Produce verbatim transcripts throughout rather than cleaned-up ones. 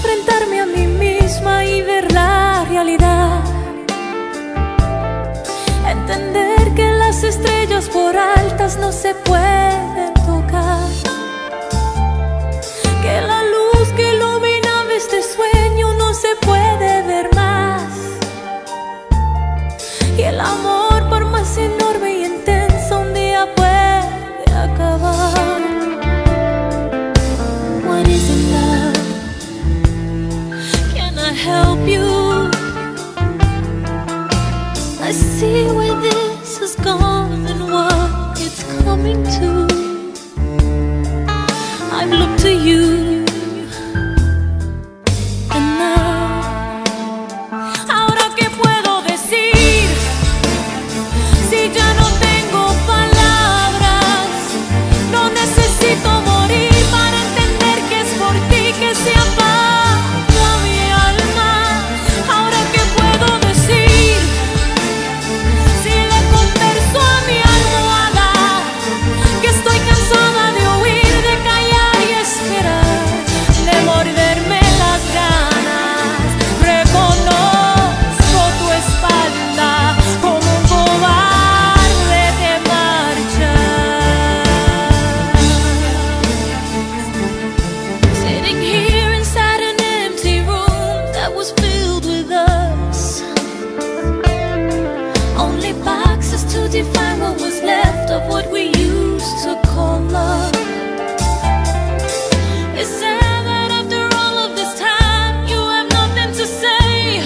enfrentarme a mí misma y ver la realidad. Entender que las estrellas por altas no se pueden tocar, que la luz que iluminaba este sueño no se puede ver más, y el amor, por más enorme y intenso, un día puede acabar. What is it, love? Can I help you? I see where this has gone and what it's coming to. I've looked to you, and now, ahora qué puedo decir si ya no tengo palabras. No necesito morir para entender que es por ti que se apaga mi alma. Ahora qué puedo decir si le converso a mi almohada que estoy cansada de huir, de callar y esperar, de morderme las ganas. Reconozco tu espalda como un cobarde de marcha. Sitting here inside an empty room that was filled with us, only boxes to define what was left of what we used to call love. It's sad that after all of this time you have nothing to say.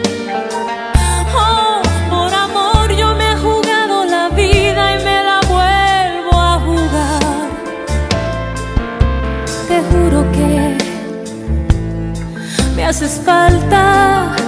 Oh, por amor yo me he jugado la vida y me la vuelvo a jugar. Te juro que me haces falta.